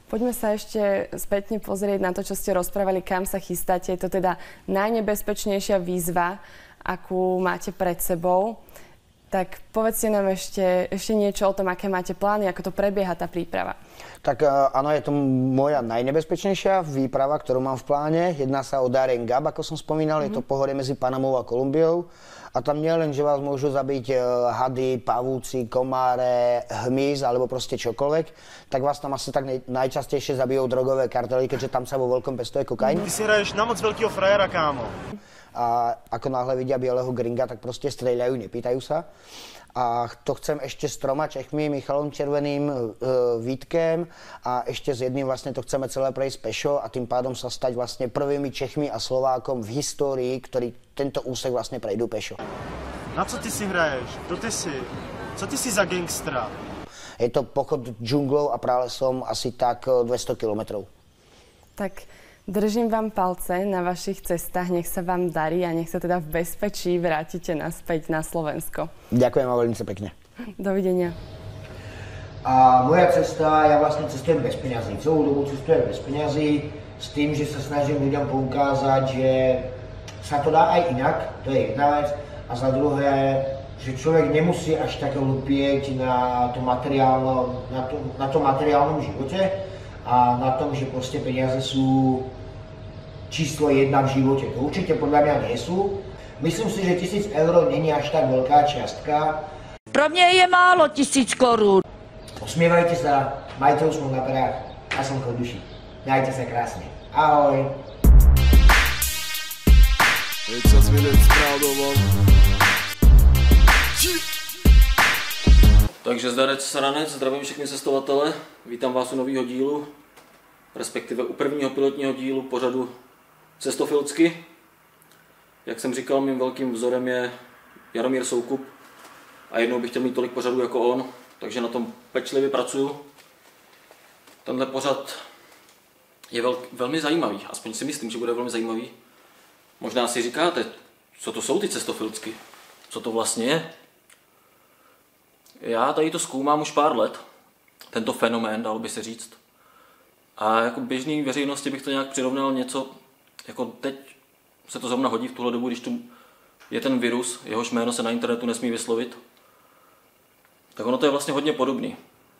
Poďme sa ešte spätne pozrieť na to, čo ste rozprávali, kam sa chystáte. Je to teda najnebezpečnejšia výzva, akú máte pred sebou. Tak povedzte nám ešte niečo o tom, aké máte plány, ako to prebieha tá príprava. Tak áno, je to moja najnebezpečnejšia výprava, ktorú mám v pláne. Jedná sa o Darien Gap, ako som spomínal, je to pohorie medzi Panamou a Kolumbiou. A tam nie len, že vás môžu zabiť hady, pavúci, komáre, hmyz alebo proste čokoľvek, tak vás tam asi tak najčastejšie zabijú drogové kartely, keďže tam sa vo veľkom pestuje kokain. Ty si hraješ na moc veľkého frajera, kámo. A ako náhle vidia bieleho gringa, tak proste strieľajú, nepýtajú sa. A to chcem ešte s 3 Čechmi, Michalom Červeným, Vítkem a ešte s jedným vlastne to chceme celé prejsť pešo a tým pádom sa stať vlastne prvými Čechmi a Slovákom v histórii, ktorí tento úsek vlastne prejdú pešo. Na co ty si hraješ? Kto ty si? Co ty si za gangstra? Je to pochod džunglou a pralesom asi tak 200 kilometrov. Tak držím vám palce na vašich cestách, nech sa vám darí a nech sa teda v bezpečí vrátite naspäť na Slovensko. Ďakujem vám veľmi pekne. Dovidenia. A moja cesta, ja vlastne cestujem bez peňazí. Celú dobu cestujem bez peňazí s tým, že sa snažím ľuďom poukázať, že sa to dá aj inak, to je jedna vec. A za druhé, že človek nemusí až tak lpieť na tom materiálnom živote a na tom, že proste peniaze sú číslo 1 v živote. To určite podľa mňa nie sú. Myslím si, že 1000 eur není až tak veľká čiastka. Pro mě je málo 1000 korun. Usmievajte sa, majte úsmev na perách a slnko v duši. Majte sa krásne. Ahoj. Takže zdarec Sranec, zdravím všechny cestovatele, vítám vás u nového dílu, respektive u prvního pilotního dílu pořadu Cestofilcky. Jak jsem říkal, mým velkým vzorem je Jaromír Soukup a jednou bych chtěl mít tolik pořadů jako on, takže na tom pečlivě pracuju. Tenhle pořad je velmi zajímavý, aspoň si myslím, že bude velmi zajímavý. Možná si říkáte, co to jsou ty cestofilcky, co to vlastně je. Já tady to zkoumám už pár let, tento fenomén, dalo by se říct. A jako běžný veřejnosti bych to nějak přirovnal něco, jako teď se to zrovna hodí v tuhle dobu, když tu je ten virus, jehož jméno se na internetu nesmí vyslovit, tak ono to je vlastně hodně podobný.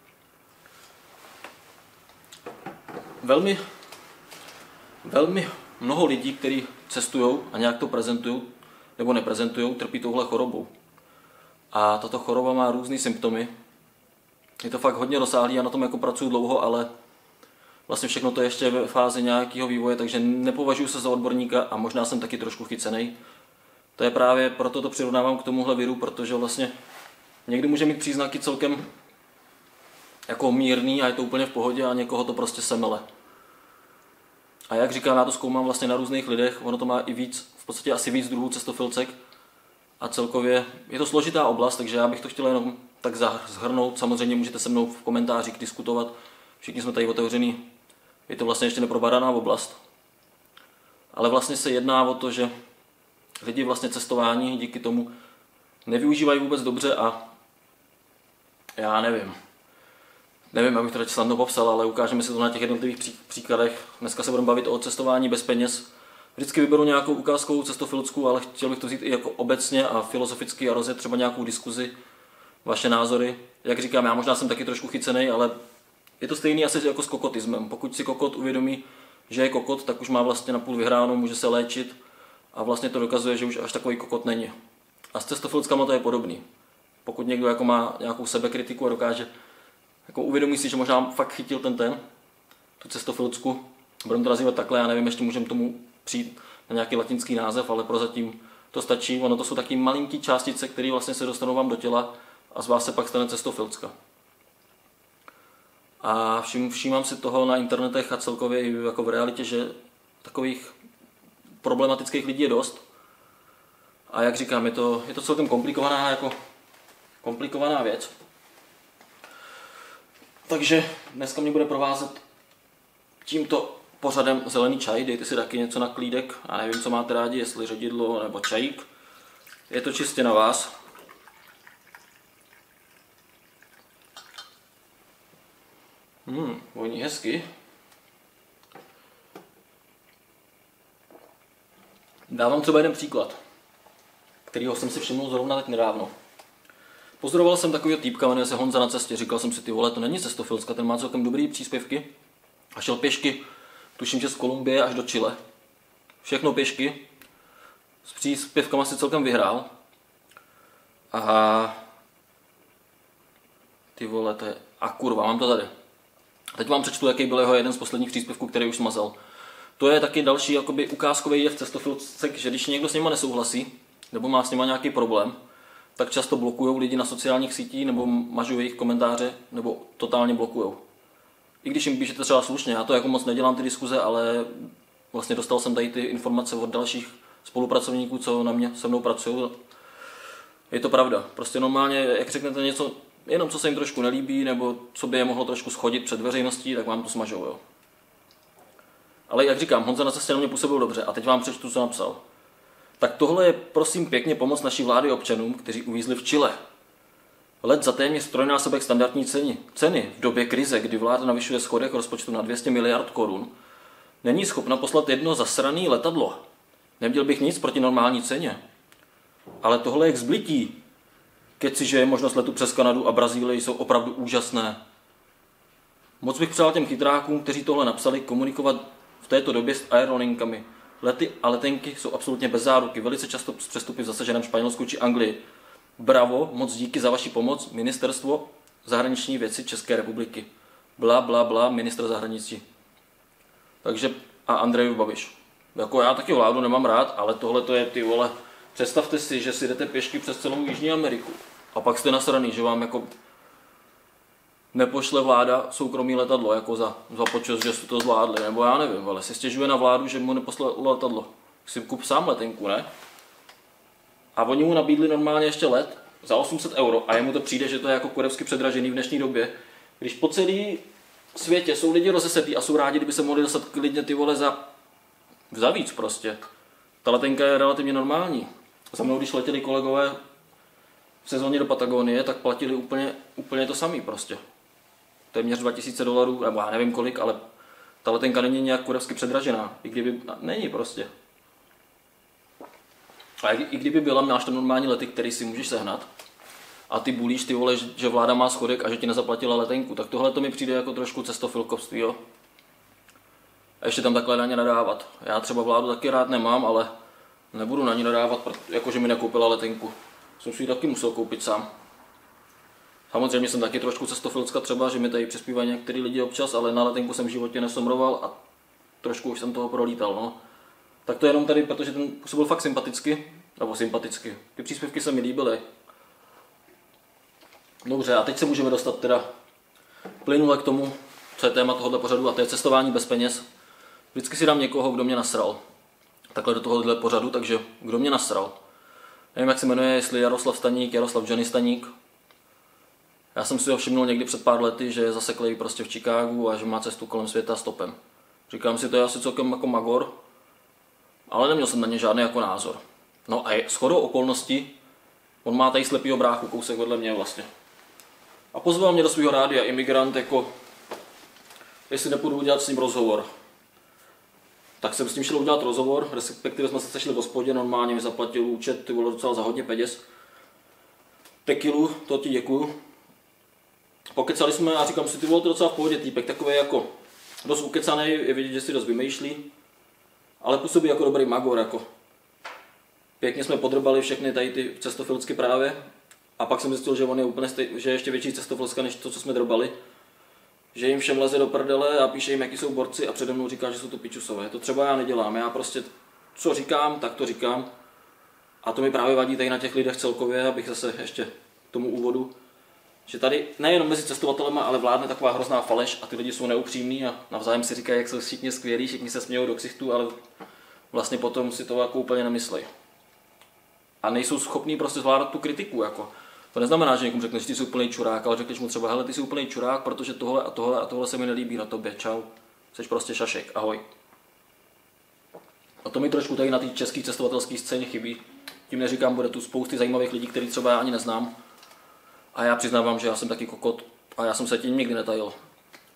Velmi mnoho lidí, kteří cestují a nějak to prezentují nebo neprezentují, trpí touhle chorobou. A tato choroba má různé symptomy. Je to fakt hodně rozsáhlý, já na tom jako pracuji dlouho, ale vlastně všechno to je ještě ve fázi nějakého vývoje, takže nepovažuji se za odborníka a možná jsem taky trošku chycenej. To je právě proto to přirovnávám k tomuhle viru, protože vlastně někdy může mít příznaky celkem jako mírný a je to úplně v pohodě a někoho to prostě semele. A jak říkám, já to zkoumám vlastně na různých lidech, ono to má i víc, v podstatě asi víc druhů cestofilcek. A celkově je to složitá oblast, takže já bych to chtěl jenom tak shrnout. Samozřejmě můžete se mnou v komentářích diskutovat. Všichni jsme tady otevřený. Je to vlastně ještě neprobádaná oblast. Ale vlastně se jedná o to, že lidi vlastně cestování díky tomu nevyužívají vůbec dobře a já nevím, abych to radši snadno popsal, ale ukážeme si to na těch jednotlivých příkladech. Dneska se budeme bavit o cestování bez peněz. Vždycky vyberu nějakou ukázkovou cestofilsku, ale chtěl bych to vzít i jako obecně a filozoficky a rozjet třeba nějakou diskuzi, vaše názory. Jak říkám, já možná jsem taky trošku chycený, ale je to stejný asi jako s kokotismem. Pokud si kokot uvědomí, že je kokot, tak už má vlastně napůl vyhráno, může se léčit a vlastně to dokazuje, že už až takový kokot není. A s cestofilckama to je podobný. Pokud někdo jako má nějakou sebekritiku a dokáže, jako uvědomí si, že možná fakt chytil tu cestofilcku, budeme to nazývat takhle, já nevím, ještě můžeme tomu přijít na nějaký latinský název, ale prozatím to stačí. Ono to jsou taky malinký částice, které vlastně se dostanou vám do těla a z vás se pak stane cestofilcka. A všímám si toho na internetech a celkově jako v realitě, že takových problematických lidí je dost. A jak říkám, je to celkem komplikovaná věc. Takže dneska mě bude provázet tímto pořadem Zelený čaj, dejte si taky něco na klídek, já nevím, co máte rádi, jestli ředidlo nebo čajík. Je to čistě na vás. Voní hezky. Dávám třeba jeden příklad, kterýho jsem si všiml zrovna teď nedávno. Pozoroval jsem takového týpka, jmenuje se Honza na cestě. Říkal jsem si, ty vole, to není cestofilska, ten má celkem dobrý příspěvky. A šel pěšky, tuším, že z Kolumbie až do Chile. Všechno pěšky. S příspěvkama si celkem vyhrál. A ty vole, to je... A kurva, mám to tady. Teď vám přečtu, jaký byl jeho jeden z posledních příspěvků, který už smazal. To je taky další jakoby ukázkový jev cestofilcek, že když někdo s nima nesouhlasí, nebo má s nima nějaký problém, tak často blokují lidi na sociálních sítích, nebo mažou jejich komentáře, nebo totálně blokují. I když jim píšete třeba slušně, já to jako moc nedělám ty diskuze, ale vlastně dostal jsem tady ty informace od dalších spolupracovníků, co na mě se mnou pracují. Je to pravda. Prostě normálně, jak řeknete něco, jenom co se jim trošku nelíbí, nebo co by je mohlo trošku schodit před veřejností, tak vám to smažou, jo. Ale jak říkám, Honza na cestě na mě působil dobře a teď vám přečtu, co napsal. Tak tohle je prosím pěkně pomoc naší vlády občanům, kteří uvízli v Chile. Let za téměř trojnásobek standardní ceny v době krize, kdy vláda navyšuje schodek rozpočtu na 200 miliard korun, není schopna poslat jedno zasrané letadlo. Neměl bych nic proti normální ceně. Ale tohle je k zblití. Keci, že je možnost letu přes Kanadu a Brazílii, jsou opravdu úžasné. Moc bych přál těm chytrákům, kteří tohle napsali, komunikovat v této době s aerolinkami. Lety a letenky jsou absolutně bez záruky, velice často s přestupy v zasaženém Španělsku či Anglii. Bravo, moc díky za vaši pomoc, Ministerstvo zahraniční věci České republiky. Bla, bla, bla, ministr zahraničí. Takže a Andrej Babiš. Jako já taky vládu nemám rád, ale tohle to je, ty vole, představte si, že si jdete pěšky přes celou Jižní Ameriku a pak jste nasraný, že vám jako nepošle vláda soukromý letadlo, jako za počest, že jste to zvládli, nebo já nevím, ale si stěžuje na vládu, že mu nepošle letadlo. Si kup sám letenku, ne? A oni mu nabídli normálně ještě let za 800 € a jemu to přijde, že to je jako kurevsky předražený v dnešní době, když po celý světě jsou lidi rozesetí a jsou rádi, kdyby se mohli dostat klidně ty vole za víc prostě. Ta letenka je relativně normální. Za mnou, když letěli kolegové v sezóně do Patagonie, tak platili úplně to samý prostě. Téměř $2000, nebo já nevím kolik, ale ta letenka není nějak kurevsky předražená. I kdyby, není prostě. A i kdyby byla, máš tam normální lety, který si můžeš sehnat, a ty bulíš, ty vole, že vláda má schodek a že ti nezaplatila letenku, tak tohle to mi přijde jako trošku cestofilkovství, jo. A ještě tam takhle na ně nadávat. Já třeba vládu taky rád nemám, ale nebudu na ní nadávat, jakože mi nekoupila letenku. Jsem si ji taky musel koupit sám. Samozřejmě jsem taky trošku cestofilska třeba, že mi tady přispívají některý lidi občas, ale na letenku jsem v životě nesomroval a trošku už jsem toho prolítal, no. Tak to jenom tady, protože ten působil fakt sympaticky, nebo sympaticky. Ty příspěvky se mi líbily. Dobře, a teď se můžeme dostat teda plynule k tomu, co je téma tohoto pořadu, a to je cestování bez peněz. Vždycky si dám někoho, kdo mě nasral. Takhle do tohohle pořadu, takže kdo mě nasral. Nevím, jak se jmenuje, jestli Jaroslav Staník, Jaroslav Johnny Staník. Já jsem si ho všimnul někdy před pár lety, že je zaseklej prostě v Chicagu a že má cestu kolem světa stopem. Říkám si, to je asi celkem jako magor, ale neměl jsem na ně žádný jako názor. No a shodou okolností, on má tady slepýho bráchu, kousek vedle mě vlastně. A pozval mě do svého rádia Imigrant, jako jestli nepůjdu udělat s ním rozhovor. Tak jsem s ním šel udělat rozhovor, respektive jsme se sešli v hospodě, normálně mi zaplatil účet, to bylo docela za hodně peněz. Tekilu, to ti děkuju. Pokecali jsme a říkám si, ty vole, to docela v pohodě týpek, takový jako dost ukecaný, je vidět, že si dost vymýšlí, ale působí jako dobrý magor, jako. Pěkně jsme podrbali všechny tady ty cestofilsky právě a pak jsem zjistil, že on je úplně že je ještě větší cestofilska než to, co jsme drbali. Že jim všem leze do prdele a píše jim, jaký jsou borci a přede mnou říká, že jsou to pičusové. To třeba já nedělám, já prostě co říkám, tak to říkám. A to mi právě vadí tady na těch lidech celkově, abych zase ještě k tomu úvodu, že tady nejenom mezi cestovatelema, ale vládne taková hrozná faleš a ty lidi jsou neupřímní a navzájem si říkají, jak jsou všichni skvělí, všichni se smějou do ksichtů, ale vlastně potom si to jako úplně nemyslejí. A nejsou schopní prostě zvládat tu kritiku, jako. To neznamená, že někomu řekneš, že ty jsi úplný čurák, ale řekneš mu třeba, hele, ty jsi úplný čurák, protože tohle a tohle a tohle se mi nelíbí na tobě, čau, jsi prostě šašek, ahoj. A to mi trošku tady na té české cestovatelské scéně chybí. Tím neříkám, bude tu spousty zajímavých lidí, který třeba já ani neznám. A já přiznávám, že já jsem taky kokot a já jsem se tím nikdy netajil.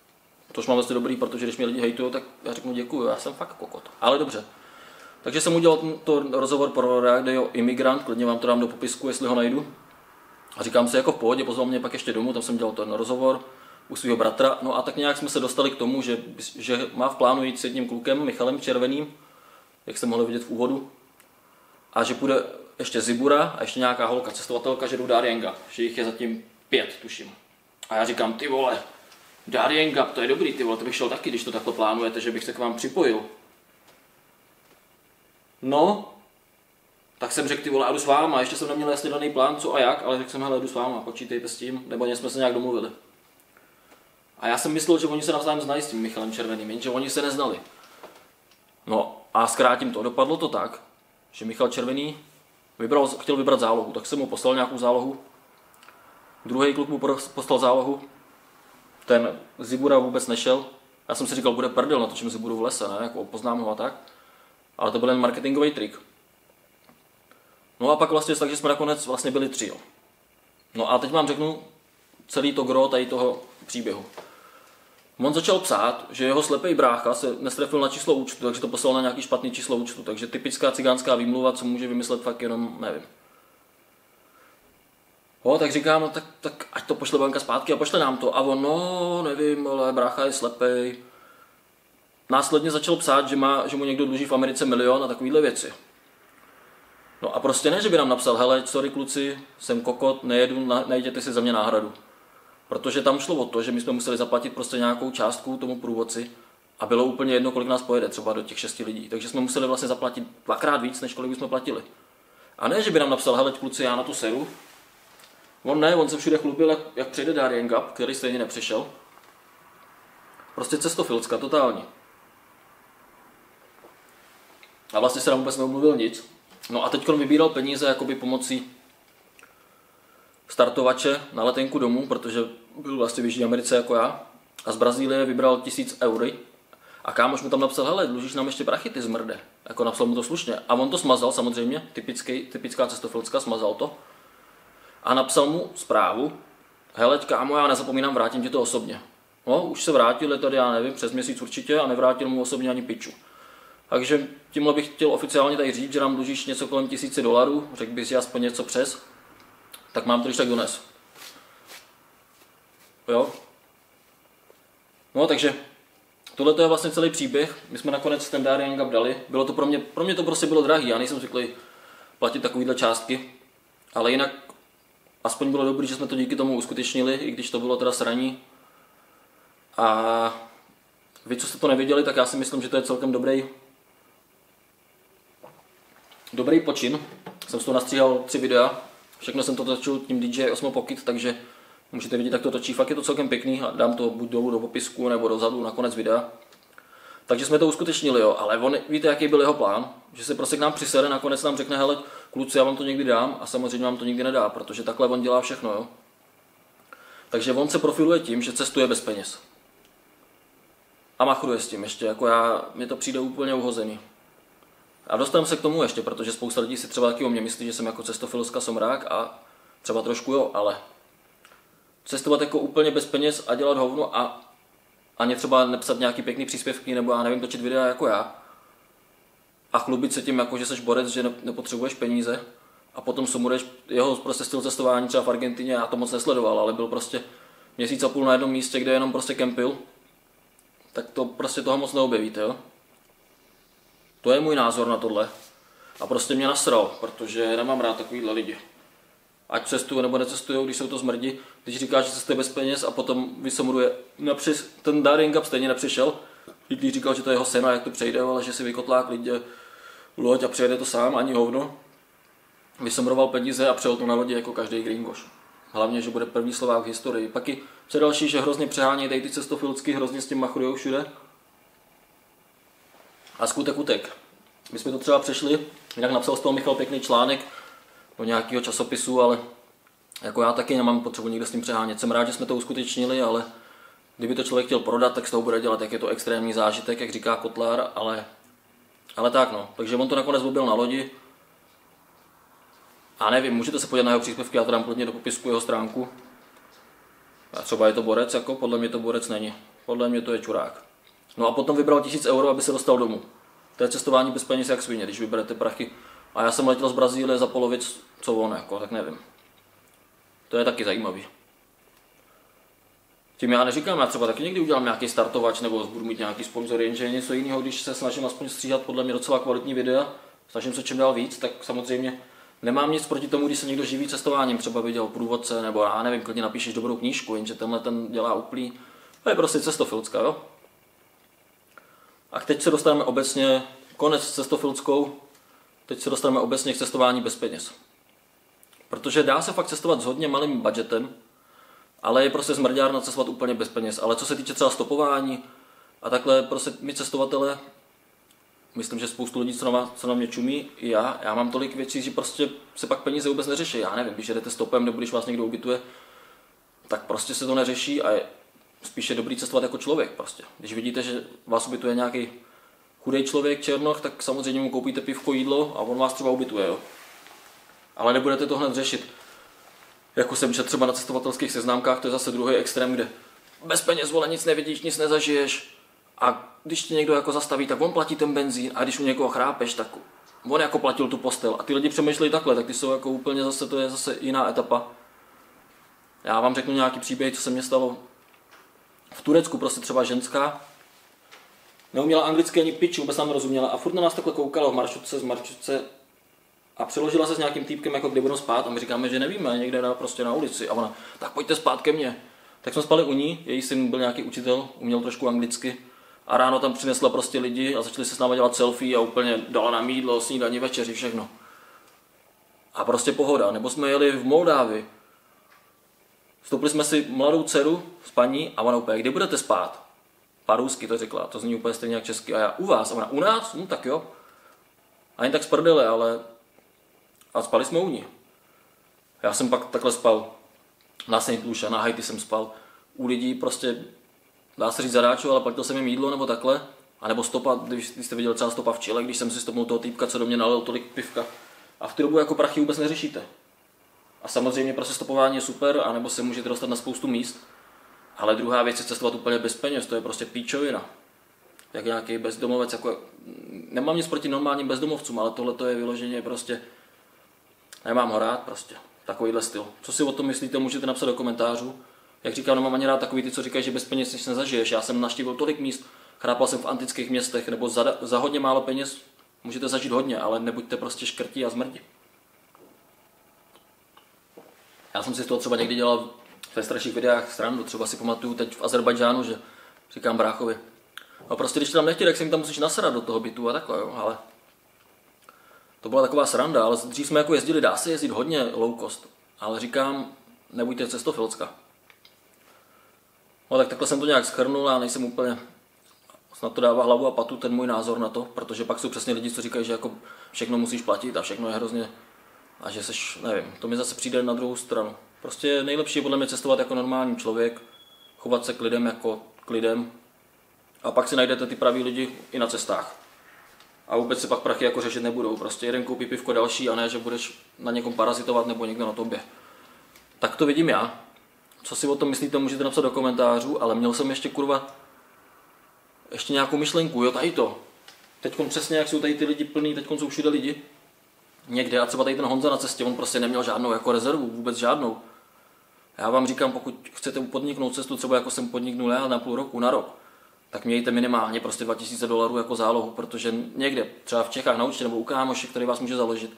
Což mám vlastně dobrý, protože když mě lidi hejtujou, tak já řeknu děkuju, já jsem fakt kokot. Ale dobře. Takže jsem udělal to rozhovor pro Radio Imigrant, klidně vám to dám do popisku, jestli ho najdu. A říkám si jako v pohodě, pozval mě pak ještě domů, tam jsem dělal ten rozhovor u svého bratra. No a tak nějak jsme se dostali k tomu, že má v plánu jít s jedním klukem, Michalem Červeným, jak jste mohli vidět v úvodu. A že půjde ještě Zibura a ještě nějaká holka, cestovatelka, že jdu Darienga, že jich je zatím 5, tuším. A já říkám, ty vole, Darienga, to je dobrý, ty vole, to bych šel taky, když to takhle plánujete, že bych se k vám připojil. No, tak jsem řekl, ty vole, jdu s váma, ještě jsem neměl jasně daný plán, co a jak, ale řekl jsem, hele, jdu s váma, počítejte s tím, nebo jsme se nějak domluvili. A já jsem myslel, že oni se navzájem znají s tím Michalem Červeným, jenže oni se neznali. No a zkrátím to, dopadlo to tak, že Michal Červený chtěl vybrat zálohu, tak jsem mu poslal nějakou zálohu. Druhý kluk mu poslal zálohu, ten Zibura vůbec nešel. Já jsem si říkal, bude prdel, natočím Ziburu v lese, ne, jako poznám ho a tak. Ale to byl jen marketingový trik. No a pak vlastně tak, že jsme nakonec vlastně byli 3. Jo. No a teď vám řeknu celý to gro tady toho příběhu. On začal psát, že jeho slepej brácha se nestrefil na číslo účtu, takže to poslal na nějaký špatný číslo účtu. Takže typická cigánská výmluva, co může vymyslet fakt jenom, nevím. Tak říkám, no tak ať to pošle banka zpátky a pošle nám to. A on, no nevím, ale brácha je slepej. Následně začal psát, že mu někdo dluží v Americe 1 000 000 a takovýhle věci. No a prostě ne, že by nám napsal, hele, sorry kluci, jsem kokot, nejedu, najděte si za mě náhradu. Protože tam šlo o to, že my jsme museli zaplatit prostě nějakou částku tomu průvodci a bylo úplně jedno, kolik nás pojede, třeba do těch 6 lidí. Takže jsme museli vlastně zaplatit 2x víc, než kolik jsme platili. A ne, že by nám napsal, hele kluci, já na tu seru. On se všude chlubil, jak přijde Darienga, který stejně nepřišel. Prostě cestofilska, totální. A vlastně se nám vůbec neumluvil nic. No a teď vybíral peníze jakoby pomocí startovače na letenku domů, protože byl vlastně v Jižní Americe jako já. A z Brazílie vybral 1000 eur. A kámoš mu tam napsal, hele, dlužíš nám ještě prachy, ty zmrde. Jako napsal mu to slušně. A on to smazal samozřejmě, typická cestofilska, smazal to. A napsal mu zprávu, hele, kámo, já nezapomínám, vrátím ti to osobně. No, už se vrátil, je tady, já nevím, přes měsíc určitě a nevrátil mu osobně ani piču. Takže tímhle bych chtěl oficiálně tady říct, že nám dlužíš něco kolem $1000, řekl bych si aspoň něco přes, tak mám to když tak dones. Jo? No, takže tohle je vlastně celý příběh. My jsme nakonec ten Darienga dali. Bylo to pro mě to prostě bylo drahý, já nejsem zvyklý platit takovýhle částky, ale jinak aspoň bylo dobrý, že jsme to díky tomu uskutečnili, i když to bylo teda sraní. A vy, co jste to neviděli, tak já si myslím, že to je celkem dobrý počin. Jsem z toho nastříhal 3 videa, všechno jsem to točil tím DJI Osmo Pocket, takže můžete vidět, jak to točí. Fakt je to celkem pěkný a dám to buď dolů do popisku nebo dozadu na konec videa. Takže jsme to uskutečnili, jo, ale víte, jaký byl jeho plán? Že se prostě k nám přisede, nakonec nám řekne, hele, kluci, já vám to někdy dám a samozřejmě vám to nikdy nedá, protože takhle on dělá všechno, jo. Takže on se profiluje tím, že cestuje bez peněz. A machruje s tím ještě, jako mně to přijde úplně uhozený. A dostaneme se k tomu ještě, protože spousta lidí si třeba taky o mě myslí, že jsem jako cestofilska somrák a třeba trošku jo, ale cestovat jako úplně bez peněz a dělat hovno a ani třeba nepsat nějaký pěkný příspěvky nebo já nevím, točit videa jako já a chlubit se tím, jako že jsi borec, že nepotřebuješ peníze a potom somuruješ jeho prostě styl cestování třeba v Argentině, já to moc nesledoval, ale byl prostě 1,5 měsíce na jednom místě, kde jenom prostě kempil, tak to prostě toho moc neobjevíte, jo. To je můj názor na tohle. A prostě mě nasral, protože nemám rád takovýhle lidi. Ať cestují nebo necestují, když jsou to zmrdi. Když říká, že cestuje bez peněz a potom vysomruje. Ten Darienga stejně nepřišel. I když říkal, že to je jeho sen a jak to přejde, ale že si vykotlá klidně loď a přijede to sám, ani hovno. Vysomroval peníze a přejel to na lodi jako každý gringoš. Hlavně, že bude první Slovák v historii. Pak i co další, že hrozně přehánějí tady ty cestofilsky, hrozně s tím machrujou všude. A skutek utek. My jsme to třeba přešli, jinak napsal z toho Michal pěkný článek do nějakého časopisu, ale jako já taky nemám potřebu nikde s tím přehánět. Jsem rád, že jsme to uskutečnili, ale kdyby to člověk chtěl prodat, tak z toho bude dělat, jak je to extrémní zážitek, jak říká Kotlár, ale tak no. Takže on to nakonec byl na lodi. A nevím, můžete se podívat na jeho příspěvky, já to dám klidně do popisku jeho stránku. A třeba je to borec, jako podle mě to borec není. podle mě to je čurák. No a potom vybral 1000 euro, aby se dostal domů. To je cestování bez peněz jak svině, když vyberete prachy. A já jsem letěl z Brazílie za polovic, co on, jako, tak nevím. To je taky zajímavý. Tím já neříkám, já třeba taky někdy udělám nějaký startovač nebo budu mít nějaký sponzor, jenže je něco jiného, když se snažím aspoň stříhat podle mě docela kvalitní videa, snažím se čím dál víc, tak samozřejmě nemám nic proti tomu, když se někdo živí cestováním, třeba by dělal průvodce, nebo já nevím, klidně napíšeš dobrou knížku, jenže tenhle ten dělá úplný, to je prostě cestofilcka, jo. A teď se dostaneme obecně, konec s cestofilskou, teď se dostaneme obecně k cestování bez peněz. Protože dá se fakt cestovat s hodně malým budgetem, ale je prostě zmrďárna cestovat úplně bez peněz. Ale co se týče třeba stopování a takhle, prostě my cestovatelé, myslím, že spoustu lidí, co na mě čumí, i já mám tolik věcí, že prostě se pak peníze vůbec neřeší. Já nevím, když jedete stopem nebo když vás někdo ubytuje, tak prostě se to neřeší a je spíše dobrý cestovat jako člověk prostě. Když vidíte, že vás ubytuje nějaký chudej člověk, černoch, tak samozřejmě mu koupíte pivko, jídlo a on vás třeba ubytuje, jo. Ale nebudete to hned řešit. Jako jsem četl třeba na cestovatelských seznámkách, to je zase druhý extrém, kde bez peněz, vole, nic nevidíš, nic nezažiješ a když ti někdo jako zastaví, tak on platí ten benzín a když u někoho chrápeš, tak on jako platil tu postel a ty lidi přemýšlejí takhle, tak ty jsou jako úplně zase, to je zase jiná etapa. Já vám řeknu nějaký příběh, co se mně stalo v Turecku, prostě třeba ženská, neuměla anglicky ani piči, vůbec nám nerozuměla a furt na nás takhle koukala v maršrutce a přeložila se s nějakým týpkem, jako kdy budeme spát a my říkáme, že nevíme, někde prostě na ulici a ona, tak pojďte spát ke mně. Tak jsme spali u ní, její syn byl nějaký učitel, uměl trošku anglicky a ráno tam přinesla prostě lidi a začali se s námi dělat selfie a úplně dala nám jídlo, snídaní, večeři, všechno. A prostě pohoda, nebo jsme jeli v Moldávii. Vstoupili jsme si mladou dceru s paní a ona úplně, kdy budete spát? Parusky to řekla, to zní úplně stejně jak česky a já u vás a ona u nás? No tak jo. Ani tak z prdele, ale a spali jsme u ní. Já jsem pak takhle spal na St. Lucia, na Haiti jsem spal. U lidí prostě, dá se říct zadáčo, ale platil jsem jim jídlo nebo takhle. A nebo stopa, když jste viděli třeba stopa v Chile, když jsem si stopnul toho týpka, co do mě nalil tolik pivka. A v té dobu jako prachy vůbec neřešíte. A samozřejmě prostě stopování je super, anebo se můžete dostat na spoustu míst. Ale druhá věc je cestovat úplně bez peněz, to je prostě píčovina. Jak nějaký bezdomovec, jako nemám nic proti normálním bezdomovcům, ale tohle to je vyloženě prostě, nemám ho rád prostě, takovýhle styl. Co si o tom myslíte, můžete napsat do komentářů. Jak říkám, nemám ani rád takový ty, co říkají, že bez peněz nic nezažiješ. Já jsem navštívil tolik míst, chrápal jsem v antických městech, nebo za hodně málo peněz můžete zažít hodně, ale nebuďte prostě škrtí a zmrdi. Já jsem si z toho třeba někdy dělal ve starších videách srandu, třeba si pamatuju teď v Azerbajdžánu, že říkám bráchovi, no prostě když tam nechtěl, tak si mi tam musíš nasedat do toho bytu a takhle, jo, ale to byla taková sranda, ale dřív jsme jako jezdili, dá se jezdit hodně low cost, ale říkám, nebuďte cestofilcka. No tak takhle jsem to nějak shrnul a nejsem úplně, snad to dává hlavu a patu ten můj názor na to, protože pak jsou přesně lidi, co říkají, že jako všechno musíš platit a všechno je hrozně, a že seš, nevím, to mi zase přijde na druhou stranu. Prostě nejlepší je podle mě cestovat jako normální člověk, chovat se k lidem jako k lidem a pak si najdete ty praví lidi i na cestách. A vůbec se pak prachy jako řešit nebudou. Prostě jeden koupí pivko další a ne, že budeš na někom parazitovat nebo někdo na tobě. Tak to vidím já. Co si o tom myslíte, můžete napsat do komentářů, ale měl jsem ještě ještě nějakou myšlenku, jo, tady to. Teďkon přesně jak jsou tady ty lidi plný, teďkon jsou všude lidi. Někde a třeba tady ten Honza na cestě, on prostě neměl žádnou jako rezervu, vůbec žádnou. Já vám říkám, pokud chcete podniknout cestu, třeba jako jsem podniknul já na půl roku, na rok, tak mějte minimálně prostě $2000 jako zálohu, protože někde, třeba v Čechách na účtě nebo u kámoše, který vás může založit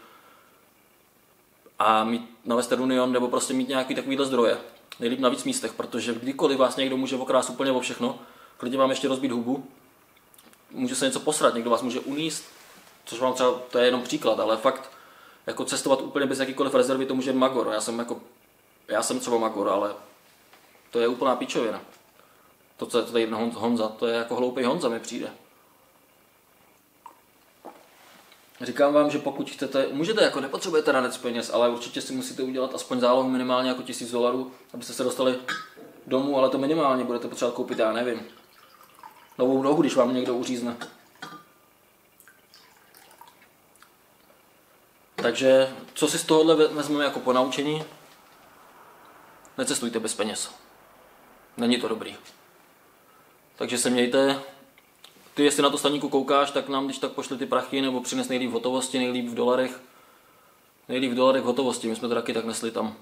a mít na Western Union nebo prostě mít nějaký takovýhle zdroje, nejlíp na víc místech, protože kdykoliv vás někdo může okrást úplně o všechno, klidně vám ještě rozbít hubu, může se něco posrat, někdo vás může uníst, což vám třeba, to je jenom příklad, ale fakt jako cestovat úplně bez jakýkoliv rezervy, to může magor. Já jsem třeba magor, ale to je úplná píčovina. To, co je tady Honza, to je jako hloupý Honza mi přijde. Říkám vám, že pokud chcete, můžete, jako nepotřebujete ranec peněz, ale určitě si musíte udělat aspoň zálohu minimálně jako $1000, abyste se dostali domů, ale to minimálně budete potřebovat koupit, já nevím, novou nohu, když vám někdo uřízne. Takže co si z tohohle vezmeme jako ponaučení? Necestujte bez peněz. Není to dobrý. Takže se mějte. Ty, jestli na to Staníku koukáš, tak nám když tak pošli ty prachy, nebo přines nejlíp v hotovosti, nejlíp v dolarech. Nejlíp v dolarech v hotovosti, my jsme to taky tak nesli tam.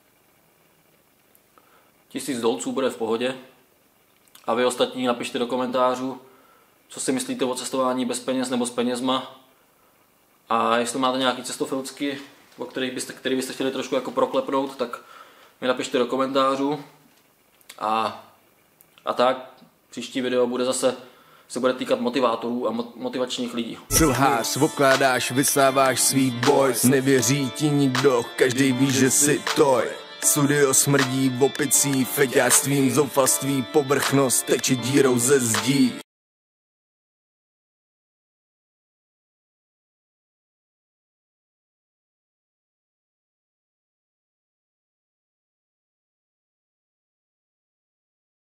1000 dolců bude v pohodě. A vy ostatní napište do komentářů, co si myslíte o cestování bez peněz nebo s penězma. A jestli máte nějaký cestofilcky, o který byste chtěli trošku jako proklepnout, tak mi napište do komentářů. A tak, příští video bude zase se bude týkat motivátorů a motivačních lidí. Lhář, obkládáš, vysáváš svý boys, nevěří ti nikdo, každý ví, že si toj. Studio smrdí v opicí, feťářstvím, zoufalství, povrchnost teče dírou ze zdí.